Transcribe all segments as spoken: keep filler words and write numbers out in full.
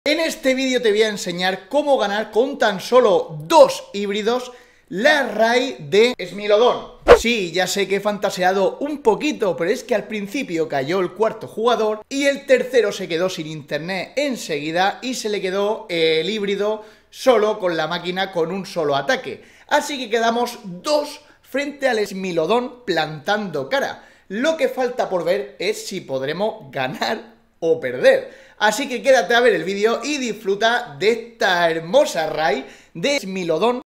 En este vídeo te voy a enseñar cómo ganar con tan solo dos híbridos la raid de Smilodon. Sí, ya sé que he fantaseado un poquito, pero es que al principio cayó el cuarto jugador y el tercero se quedó sin internet enseguida y se le quedó el híbrido solo con la máquina con un solo ataque. Así que quedamos dos frente al Smilodon plantando cara. Lo que falta por ver es si podremos ganar o perder. Así que quédate a ver el vídeo y disfruta de esta hermosa raid de Smilodon.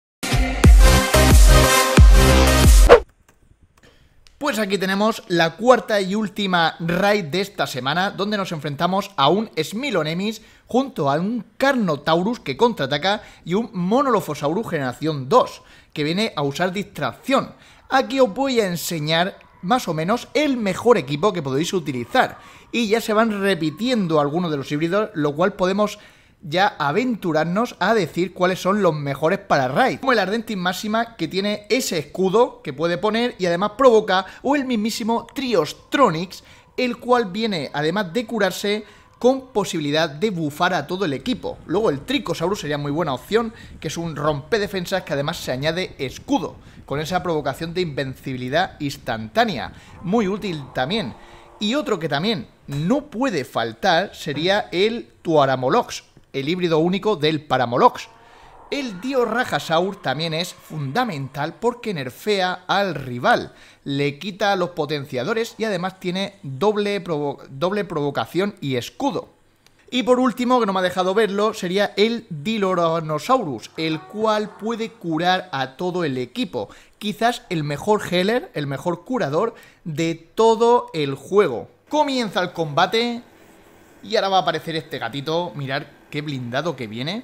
Pues aquí tenemos la cuarta y última raid de esta semana, donde nos enfrentamos a un Smilonemis junto a un Carnotaurus que contraataca y un Monolophosaurus generación dos, que viene a usar distracción. Aquí os voy a enseñar más o menos el mejor equipo que podéis utilizar. Y ya se van repitiendo algunos de los híbridos, lo cual podemos ya aventurarnos a decir cuáles son los mejores para raid. Como el Ardentis Máxima, que tiene ese escudo que puede poner y además provoca, o el mismísimo Triostronyx, el cual viene además de curarse con posibilidad de bufar a todo el equipo. Luego el Tricosaurus sería muy buena opción, que es un rompedefensas que además se añade escudo, con esa provocación de invencibilidad instantánea, muy útil también. Y otro que también no puede faltar sería el Tuaramolox, el híbrido único del Paramolox. El Diorajasaur también es fundamental porque nerfea al rival, le quita los potenciadores y además tiene doble, provo doble provocación y escudo. Y por último, que no me ha dejado verlo, sería el Diloranosaurus, el cual puede curar a todo el equipo. Quizás el mejor healer, el mejor curador de todo el juego. Comienza el combate y ahora va a aparecer este gatito. Mirad qué blindado que viene.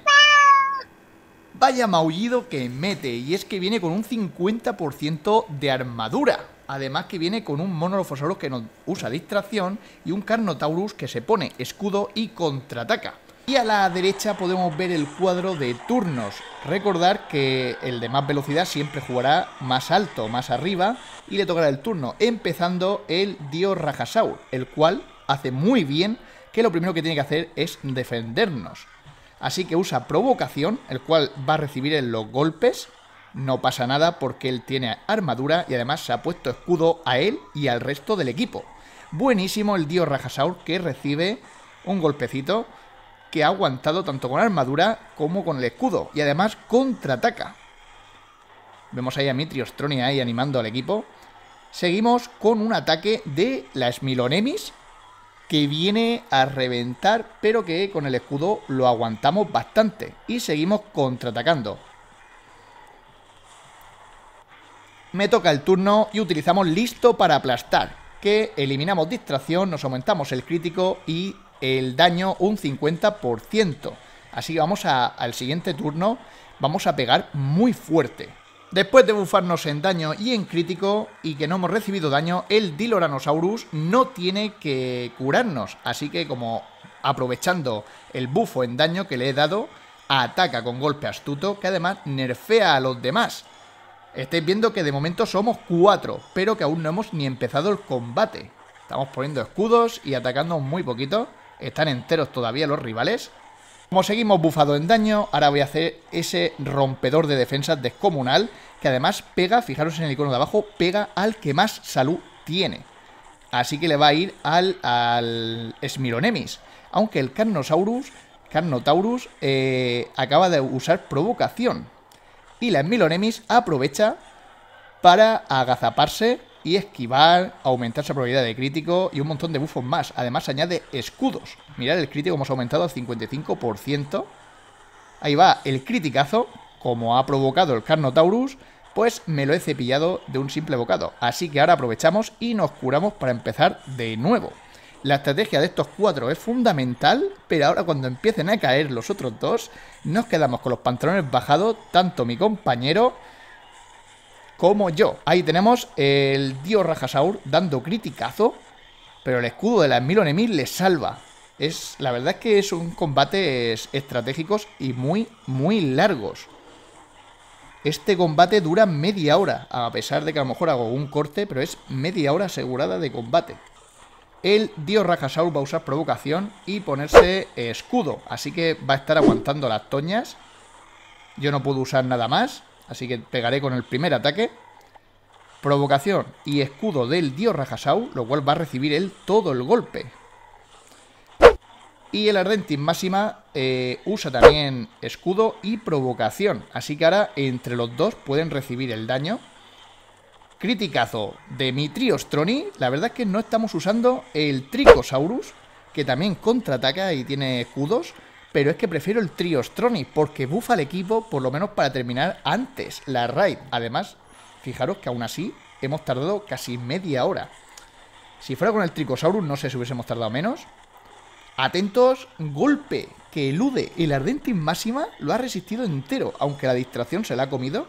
Vaya maullido que mete, y es que viene con un cincuenta por ciento de armadura. Además que viene con un Monolophosaurus que nos usa distracción y un Carnotaurus que se pone escudo y contraataca. Y a la derecha podemos ver el cuadro de turnos. Recordar que el de más velocidad siempre jugará más alto, más arriba, y le tocará el turno, empezando el Diorajasaur, el cual hace muy bien que lo primero que tiene que hacer es defendernos. Así que usa provocación, el cual va a recibir en los golpes. No pasa nada porque él tiene armadura y además se ha puesto escudo a él y al resto del equipo. Buenísimo el Diorajasaur, que recibe un golpecito que ha aguantado tanto con armadura como con el escudo. Y además contraataca. Vemos ahí a mi Triostronyx ahí animando al equipo. Seguimos con un ataque de la Smilonemis, que viene a reventar, pero que con el escudo lo aguantamos bastante. Y seguimos contraatacando. Me toca el turno y utilizamos listo para aplastar, que eliminamos distracción, nos aumentamos el crítico y el daño un cincuenta por ciento. Así que vamos a, al siguiente turno, vamos a pegar muy fuerte. Después de bufarnos en daño y en crítico y que no hemos recibido daño, el Diloranosaurus no tiene que curarnos. Así que como aprovechando el bufo en daño que le he dado, ataca con golpe astuto, que además nerfea a los demás. Estáis viendo que de momento somos cuatro, pero que aún no hemos ni empezado el combate. Estamos poniendo escudos y atacando muy poquito. Están enteros todavía los rivales. Como seguimos bufados en daño, ahora voy a hacer ese rompedor de defensas descomunal, que además pega, fijaros en el icono de abajo, pega al que más salud tiene. Así que le va a ir al, al Smilonemis. Aunque el Carnosaurus, Carnotaurus eh, acaba de usar provocación. Y la Smilonemis aprovecha para agazaparse y esquivar, aumentar su probabilidad de crítico y un montón de buffos más. Además añade escudos. Mirad el crítico hemos aumentado al cincuenta y cinco por ciento. Ahí va el criticazo. Como ha provocado el Carnotaurus, pues me lo he cepillado de un simple bocado. Así que ahora aprovechamos y nos curamos para empezar de nuevo. La estrategia de estos cuatro es fundamental, pero ahora cuando empiecen a caer los otros dos, nos quedamos con los pantalones bajados, tanto mi compañero como yo. Ahí tenemos el Diorajasaur dando criticazo, pero el escudo de la Smilonemis le salva. Es, la verdad es que son combates estratégicos y muy, muy largos. Este combate dura media hora, a pesar de que a lo mejor hago un corte, pero es media hora asegurada de combate. el Dios Rajasaur va a usar provocación y ponerse eh, escudo. Así que va a estar aguantando las toñas. Yo no puedo usar nada más, así que pegaré con el primer ataque. Provocación y escudo del Dios Rajasaur, lo cual va a recibir él todo el golpe. Y el Ardentis Máxima eh, usa también escudo y provocación. Así que ahora entre los dos pueden recibir el daño. Criticazo de mi Triostroni. La verdad es que no estamos usando el Tricosaurus, que también contraataca y tiene escudos. Pero es que prefiero el Triostroni porque bufa al equipo, por lo menos para terminar antes la raid. Además, fijaros que aún así hemos tardado casi media hora. Si fuera con el Tricosaurus no sé si hubiésemos tardado menos. Atentos, golpe que elude el Ardentis Máxima. Lo ha resistido entero, aunque la distracción se la ha comido.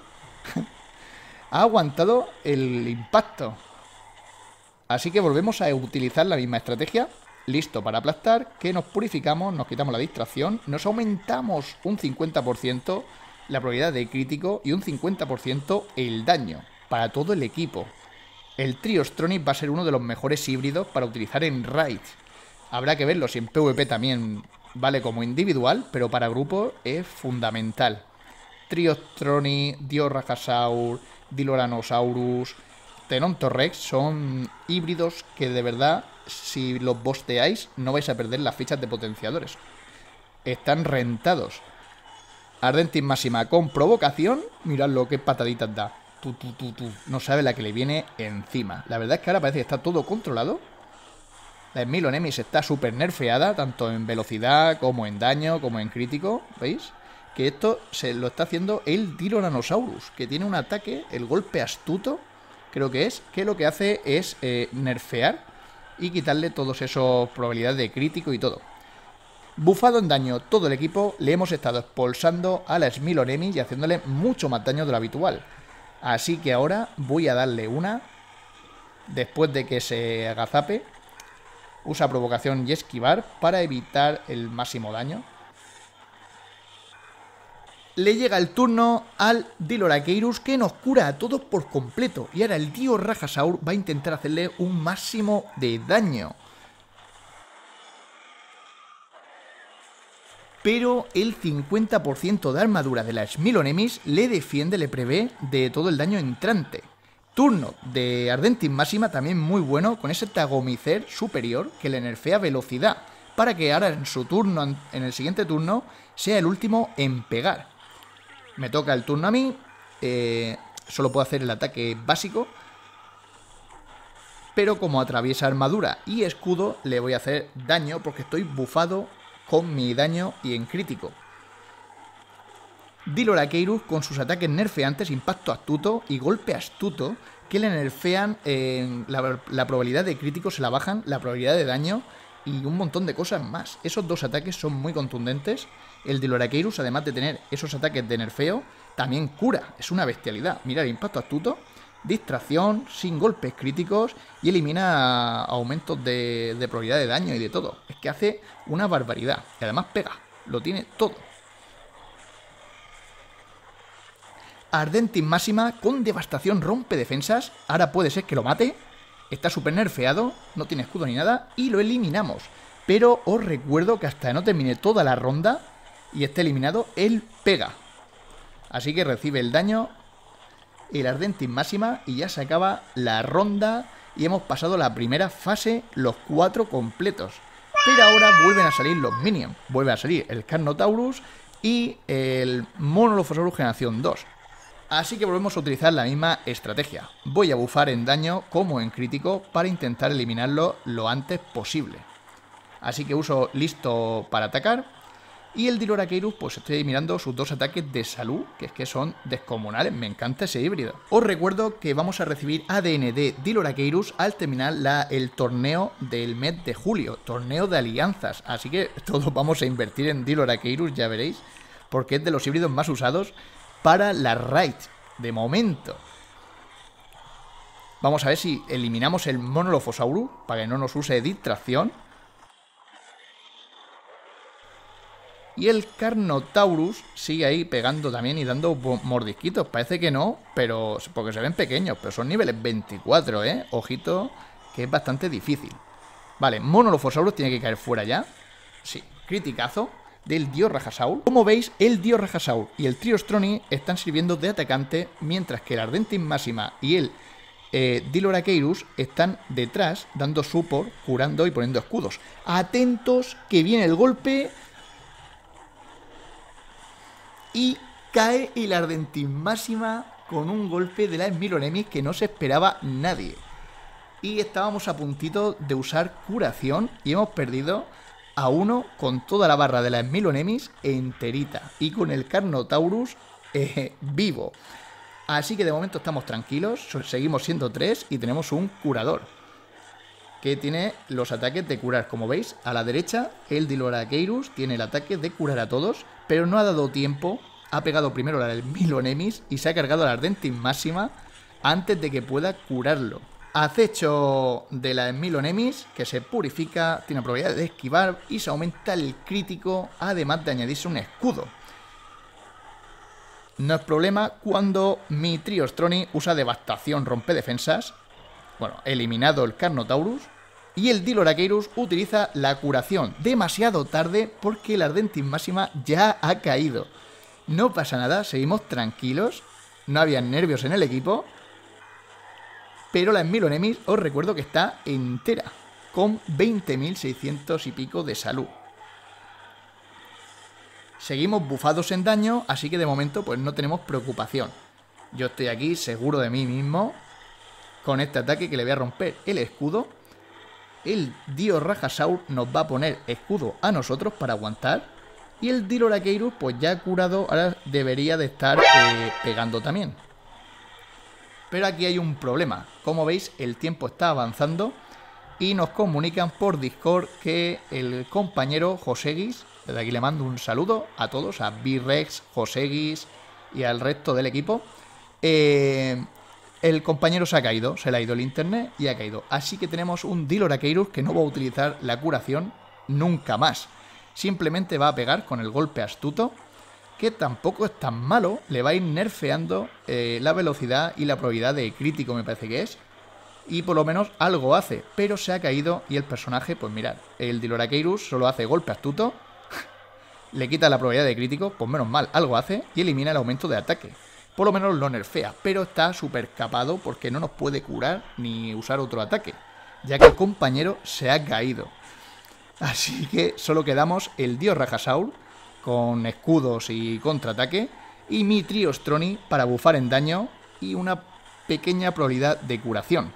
Ha aguantado el impacto. Así que volvemos a utilizar la misma estrategia. Listo para aplastar, que nos purificamos, nos quitamos la distracción, nos aumentamos un cincuenta por ciento la probabilidad de crítico y un cincuenta por ciento el daño para todo el equipo. El Triostroni va a ser uno de los mejores híbridos para utilizar en raid. Habrá que verlo si en PvP también vale como individual, pero para grupo es fundamental. Triostroni, Dios Rajasaur, Diloranosaurus, Tenontorrex son híbridos que de verdad, si los bosteáis, no vais a perder las fichas de potenciadores. Están rentados. Ardentis Máxima con provocación. Mirad lo que pataditas da. Tu, tu, tu, tu. No sabe la que le viene encima. La verdad es que ahora parece que está todo controlado. La Smilonemis está súper nerfeada, tanto en velocidad como en daño, como en crítico. ¿Veis? Que esto se lo está haciendo el Diloranosaurus, que tiene un ataque, el golpe astuto, creo que es, que lo que hace es eh, nerfear y quitarle todos esos probabilidades de crítico y todo. Bufado en daño todo el equipo, le hemos estado expulsando a la Smilonemis y haciéndole mucho más daño de lo habitual. Así que ahora voy a darle una, después de que se agazape. Usa provocación y esquivar para evitar el máximo daño. Le llega el turno al Diloracheirus, que nos cura a todos por completo. Y ahora el Dios Rajasaur va a intentar hacerle un máximo de daño. Pero el cincuenta por ciento de armadura de la Smilonemis le defiende, le prevé de todo el daño entrante. Turno de Ardentis Máxima también muy bueno, con ese Tagomicer superior que le nerfea velocidad, para que ahora en su turno, en el siguiente turno, sea el último en pegar. Me toca el turno a mí, eh, solo puedo hacer el ataque básico, pero como atraviesa armadura y escudo, le voy a hacer daño porque estoy bufado con mi daño y en crítico. Diloracheirus con sus ataques nerfeantes, impacto astuto y golpe astuto, que le nerfean eh, la, la probabilidad de crítico, se la bajan, la probabilidad de daño y un montón de cosas más. Esos dos ataques son muy contundentes. El Diloracheirus, además de tener esos ataques de nerfeo, también cura. Es una bestialidad. Mira el impacto astuto, distracción, sin golpes críticos y elimina aumentos de, de probabilidad de daño y de todo. Es que hace una barbaridad. Y además pega. Lo tiene todo. Ardentis Máxima con devastación rompe defensas. Ahora puede ser que lo mate. Está súper nerfeado, no tiene escudo ni nada y lo eliminamos. Pero os recuerdo que hasta no termine toda la ronda y esté eliminado, él pega. Así que recibe el daño el Ardentis Máxima y ya se acaba la ronda y hemos pasado la primera fase, los cuatro completos. Pero ahora vuelven a salir los minions. Vuelve a salir el Carnotaurus y el Monolophosaurus generación dos. Así que volvemos a utilizar la misma estrategia. Voy a bufar en daño como en crítico para intentar eliminarlo lo antes posible. Así que uso listo para atacar. Y el Diloracheirus, pues estoy mirando sus dos ataques de salud, que es que son descomunales. Me encanta ese híbrido. Os recuerdo que vamos a recibir A D N de Diloracheirus al terminar la, el torneo del mes de julio. Torneo de alianzas. Así que todos vamos a invertir en Diloracheirus, ya veréis. Porque es de los híbridos más usados para la raid, de momento. Vamos a ver si eliminamos el Monolophosaurus para que no nos use distracción. Y el Carnotaurus sigue ahí pegando también y dando mordisquitos. Parece que no, pero porque se ven pequeños, pero son niveles veinticuatro, ¿eh? Ojito, que es bastante difícil. Vale, Monolophosaurus tiene que caer fuera ya. Sí, criticazo del Dios Rajasaur. Como veis, el Dios Rajasaur y el Triostroni están sirviendo de atacante, mientras que el Ardentis Máxima y el eh, Diloracheirus están detrás, dando support, curando y poniendo escudos. Atentos, que viene el golpe. Y cae el Ardentis Máxima con un golpe de la Smilonemis que no se esperaba nadie. Y estábamos a puntito de usar curación y hemos perdido a uno con toda la barra de la Smilonemis enterita y con el Carnotaurus eh, vivo. Así que de momento estamos tranquilos, seguimos siendo tres y tenemos un curador que tiene los ataques de curar. Como veis, a la derecha el Diloracheirus tiene el ataque de curar a todos, pero no ha dado tiempo, ha pegado primero la Smilonemis y se ha cargado la Ardentis Máxima antes de que pueda curarlo. Acecho de la Smilonemis, que se purifica, tiene probabilidad de esquivar y se aumenta el crítico, además de añadirse un escudo. No es problema cuando mi Triostroni usa devastación, rompe defensas. Bueno, eliminado el Carnotaurus. Y el Diloracheirus utiliza la curación demasiado tarde porque la Ardentis Máxima ya ha caído. No pasa nada, seguimos tranquilos. No había nervios en el equipo. Pero la Smilonemis, os recuerdo que está entera, con veinte mil seiscientos y pico de salud. Seguimos bufados en daño, así que de momento pues no tenemos preocupación. Yo estoy aquí seguro de mí mismo, con este ataque que le voy a romper el escudo. El Dios Rajasaur nos va a poner escudo a nosotros para aguantar. Y el Diloracheirus pues ya curado, ahora debería de estar eh, pegando también. Pero aquí hay un problema. Como veis, el tiempo está avanzando y nos comunican por Discord que el compañero Joseguis, desde aquí le mando un saludo a todos, a B-Rex, Joseguis y al resto del equipo, eh, el compañero se ha caído, se le ha ido el internet y ha caído. Así que tenemos un Diloracheirus que no va a utilizar la curación nunca más. Simplemente va a pegar con el golpe astuto, que tampoco es tan malo, le va a ir nerfeando eh, la velocidad y la probabilidad de crítico, me parece que es. Y por lo menos algo hace, pero se ha caído y el personaje, pues mirad, el Diloracheirus solo hace golpe astuto, le quita la probabilidad de crítico, pues menos mal, algo hace y elimina el aumento de ataque. Por lo menos lo nerfea, pero está súper capado porque no nos puede curar ni usar otro ataque, ya que el compañero se ha caído. Así que solo quedamos el Dios Rajasaur con escudos y contraataque, y mi Triostroni para bufar en daño y una pequeña probabilidad de curación.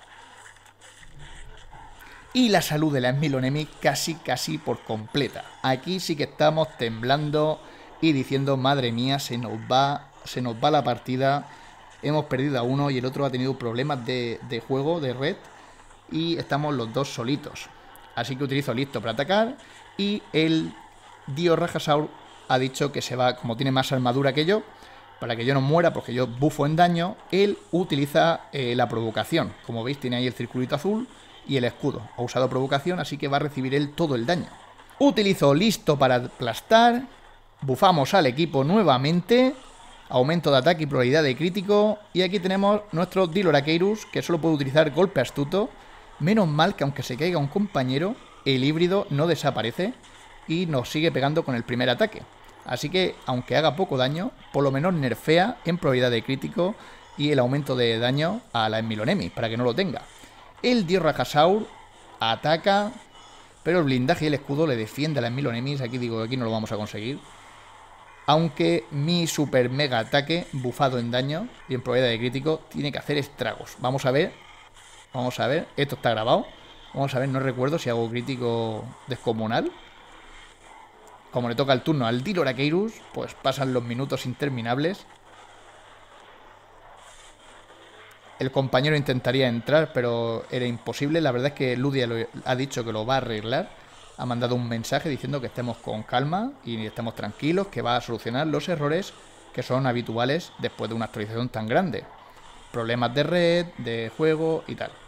Y la salud de la Smilonemis casi casi por completa. Aquí sí que estamos temblando y diciendo, madre mía, se nos va, se nos va la partida. Hemos perdido a uno y el otro ha tenido problemas de, de juego, de red, y estamos los dos solitos. Así que utilizo listo para atacar y el Dios Rajasaur ha dicho que se va, como tiene más armadura que yo, para que yo no muera porque yo bufo en daño, él utiliza eh, la provocación. Como veis tiene ahí el circulito azul y el escudo. Ha usado provocación, así que va a recibir él todo el daño. Utilizo listo para aplastar, bufamos al equipo nuevamente, aumento de ataque y probabilidad de crítico, y aquí tenemos nuestro Diloracheirus que solo puede utilizar golpe astuto. Menos mal que aunque se caiga un compañero, el híbrido no desaparece y nos sigue pegando con el primer ataque. Así que, aunque haga poco daño, por lo menos nerfea en probabilidad de crítico y el aumento de daño a la Smilonemis, para que no lo tenga. El Dios Rajasaur ataca, pero el blindaje y el escudo le defiende a la Smilonemis. Aquí digo, aquí no lo vamos a conseguir. Aunque mi super mega ataque, bufado en daño y en probabilidad de crítico, tiene que hacer estragos. Vamos a ver, vamos a ver, esto está grabado. Vamos a ver, no recuerdo si hago crítico descomunal. Como le toca el turno al Diloracheirus, pues pasan los minutos interminables. El compañero intentaría entrar, pero era imposible. La verdad es que Ludia lo ha dicho que lo va a arreglar. Ha mandado un mensaje diciendo que estemos con calma y estemos tranquilos, que va a solucionar los errores que son habituales después de una actualización tan grande. Problemas de red, de juego y tal.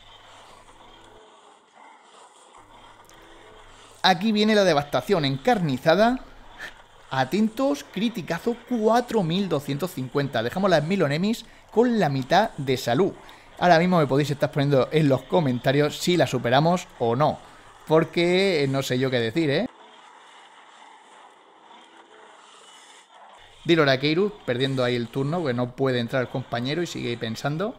Aquí viene la devastación encarnizada. Atentos, criticazo cuatro mil doscientos cincuenta. Dejamos las Smilonemis con la mitad de salud. Ahora mismo me podéis estar poniendo en los comentarios si la superamos o no, porque no sé yo qué decir, ¿eh? Dilorakeirus perdiendo ahí el turno, porque no puede entrar el compañero y sigue ahí pensando.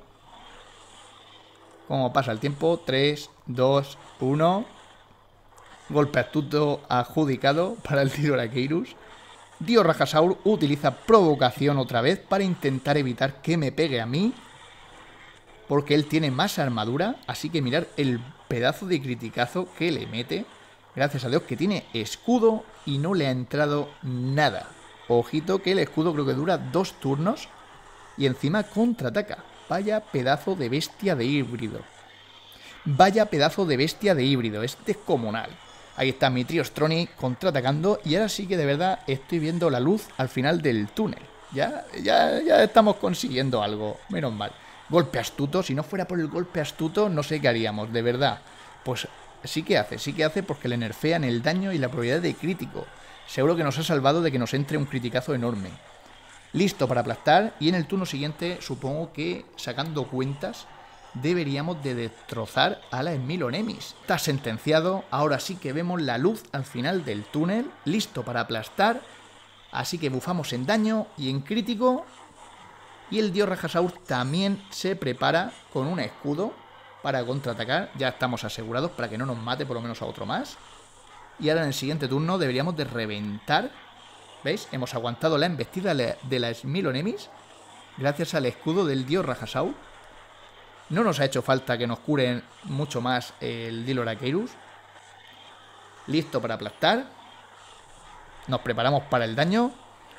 ¿Cómo pasa el tiempo? tres, dos, uno. Golpe astuto adjudicado para el Dilorakeirus. Diorrajasaur utiliza provocación otra vez para intentar evitar que me pegue a mí, porque él tiene más armadura, así que mirad el pedazo de criticazo que le mete. Gracias a Dios que tiene escudo y no le ha entrado nada. Ojito que el escudo creo que dura dos turnos y encima contraataca. Vaya pedazo de bestia de híbrido. Vaya pedazo de bestia de híbrido, es descomunal. Ahí está mi Triostronic contraatacando y ahora sí que de verdad estoy viendo la luz al final del túnel. Ya, ya, ya estamos consiguiendo algo, menos mal. Golpe astuto, si no fuera por el golpe astuto no sé qué haríamos, de verdad. Pues sí que hace, sí que hace porque le nerfean el daño y la probabilidad de crítico. Seguro que nos ha salvado de que nos entre un criticazo enorme. Listo para aplastar y en el turno siguiente supongo que sacando cuentas deberíamos de destrozar a la Smilonemis. Está sentenciado, ahora sí que vemos la luz al final del túnel, listo para aplastar, así que bufamos en daño y en crítico. Y el Diorrajasaur también se prepara con un escudo para contraatacar, ya estamos asegurados para que no nos mate por lo menos a otro más. Y ahora en el siguiente turno deberíamos de reventar, ¿veis? Hemos aguantado la embestida de la Smilonemis gracias al escudo del Diorrajasaur. No nos ha hecho falta que nos curen mucho más el Dilorakeirus. Listo para aplastar. Nos preparamos para el daño.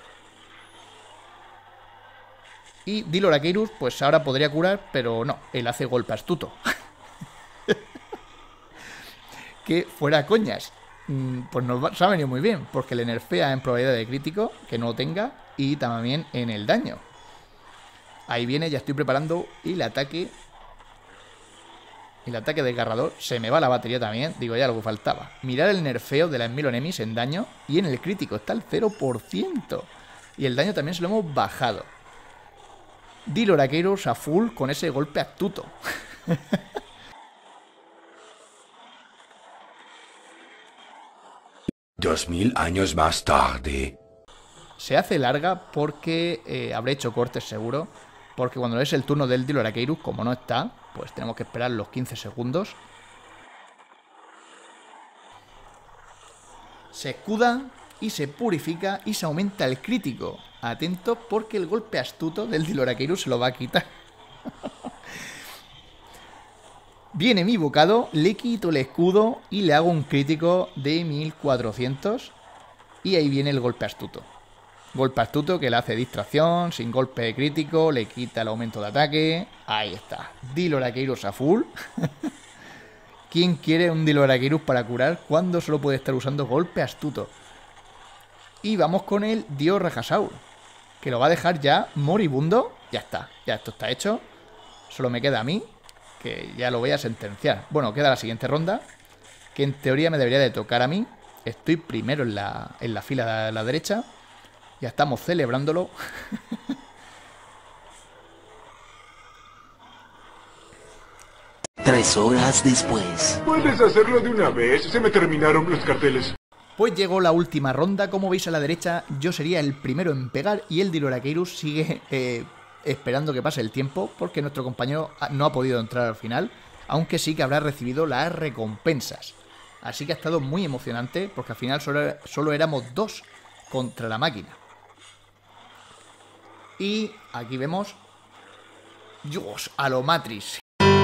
Y Dilorakeirus pues ahora podría curar, pero no, él hace golpe astuto. Que fuera coñas. Pues nos ha venido muy bien, porque le nerfea en probabilidad de crítico, que no tenga, y también en el daño. Ahí viene, ya estoy preparando el ataque. El ataque desgarrador, se me va la batería también, digo ya lo que faltaba. Mirar el nerfeo de la Smilonemis en daño y en el crítico, está al cero por ciento. Y el daño también se lo hemos bajado. Dilorakeirus a full con ese golpe astuto. Dos mil años más tarde. Se hace larga porque eh, habré hecho cortes seguro. Porque cuando es el turno del Dilorakeirus, como no está, pues tenemos que esperar los quince segundos. Se escuda y se purifica y se aumenta el crítico. Atento porque el golpe astuto del Dilorakeirus se lo va a quitar. Viene mi bocado, le quito el escudo y le hago un crítico de mil cuatrocientos. Y ahí viene el golpe astuto. Golpe astuto que le hace distracción, sin golpe crítico, le quita el aumento de ataque. Ahí está. Dilorakeirus a full. ¿Quién quiere un Dilorakeirus para curar cuando solo puede estar usando golpe astuto? Y vamos con el Diorrajasaur, que lo va a dejar ya moribundo. Ya está, ya esto está hecho. Solo me queda a mí, que ya lo voy a sentenciar. Bueno, queda la siguiente ronda, que en teoría me debería de tocar a mí. Estoy primero en la, en la fila de la derecha. Ya estamos celebrándolo. Tres horas después. ¿Puedes hacerlo de una vez? Se me terminaron los carteles. Pues llegó la última ronda. Como veis a la derecha, yo sería el primero en pegar y el Dilorakeirus sigue eh, esperando que pase el tiempo, porque nuestro compañero no ha podido entrar al final, aunque sí que habrá recibido las recompensas. Así que ha estado muy emocionante, porque al final solo, solo éramos dos contra la máquina. Y aquí vemos... Dios, a lo Matrix.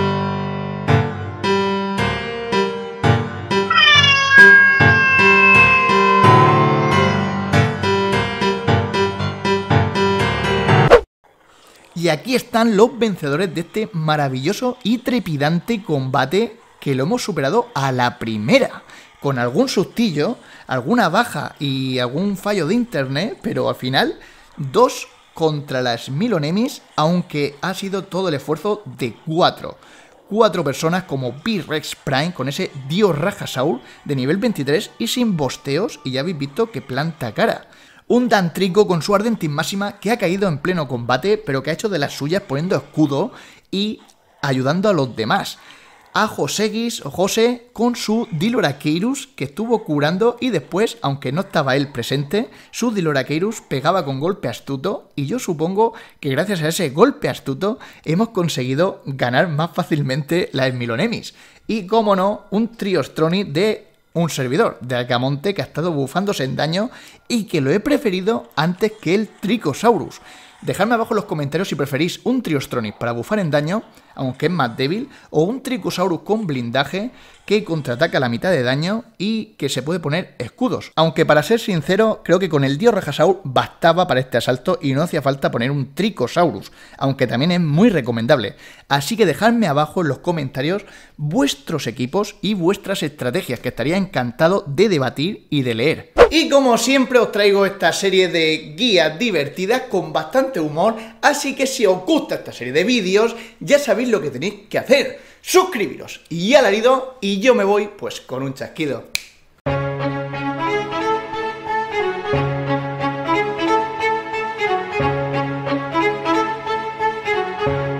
Y aquí están los vencedores de este maravilloso y trepidante combate que lo hemos superado a la primera. Con algún sustillo, alguna baja y algún fallo de internet, pero al final, dos contra la Smilonemis, aunque ha sido todo el esfuerzo de cuatro. Cuatro personas como B-Rex Prime con ese Diorrajasaur de nivel veintitrés y sin bosteos, y ya habéis visto que planta cara. Un Dantrico con su Ardentis máxima que ha caído en pleno combate, pero que ha hecho de las suyas poniendo escudo y ayudando a los demás. A Joseguis o José con su Diloracheirus que estuvo curando y después, aunque no estaba él presente, su Diloracheirus pegaba con golpe astuto y yo supongo que gracias a ese golpe astuto hemos conseguido ganar más fácilmente la Smilonemis. Y como no, un Triostroni de un servidor de Alcamonte que ha estado bufándose en daño y que lo he preferido antes que el Tricosaurus. Dejadme abajo en los comentarios si preferís un Triostroni para bufar en daño, aunque es más débil, o un Tricosaurus con blindaje que contraataca a la mitad de daño y que se puede poner escudos. Aunque para ser sincero, creo que con el Diorajasaur bastaba para este asalto y no hacía falta poner un Tricosaurus, aunque también es muy recomendable. Así que dejadme abajo en los comentarios vuestros equipos y vuestras estrategias, que estaría encantado de debatir y de leer. Y como siempre os traigo esta serie de guías divertidas con bastante humor, así que si os gusta esta serie de vídeos, ya sabéis lo que tenéis que hacer. Suscribiros y alarido, y yo me voy pues con un chasquido.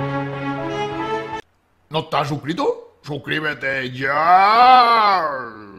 ¿No estás suscrito? ¡Suscríbete ya!